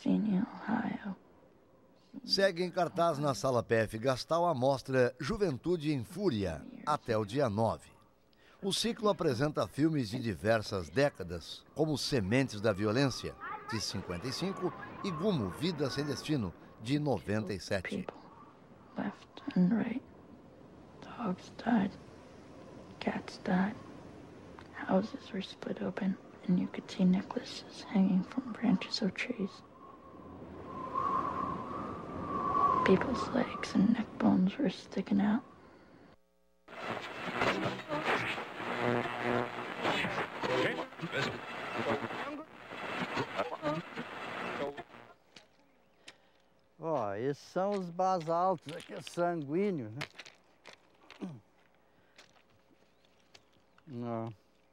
Xenia, Ohio. Segue em cartaz na Sala PF Gastal a mostra Juventude em Fúria, até o dia 9. O ciclo apresenta filmes de diversas décadas, como Sementes da Violência, de 55, e Gumo, Vida Sem Destino, de 97. Left and right. Dogs died. Cats died. Houses were split open, and you could see necklaces hanging from branches of trees. People's legs and neck bones were sticking out. Ó, esses são os basaltos aqui, sanguíneos, né? Não.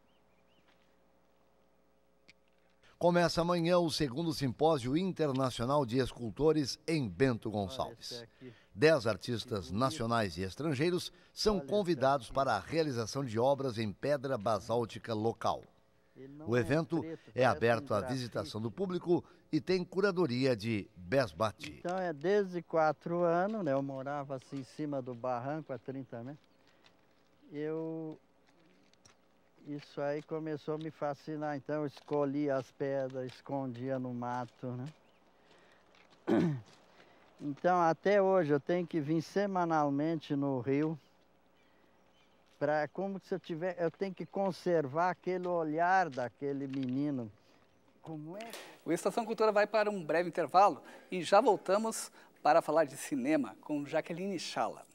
Começa amanhã o segundo Simpósio Internacional de Escultores em Bento Gonçalves. 10 artistas nacionais e estrangeiros são convidados para a realização de obras em pedra basáltica local. O evento é aberto à visitação do público e tem curadoria de Besbate. Então é desde 4 anos, né? Eu morava assim em cima do barranco há 30 metros. Isso aí começou a me fascinar, então eu escolhia as pedras, escondia no mato, né? Então até hoje eu tenho que vir semanalmente no rio, como se eu tenho que conservar aquele olhar daquele menino. Como é? O Estação Cultura vai para um breve intervalo e já voltamos para falar de cinema com Jaqueline Chala.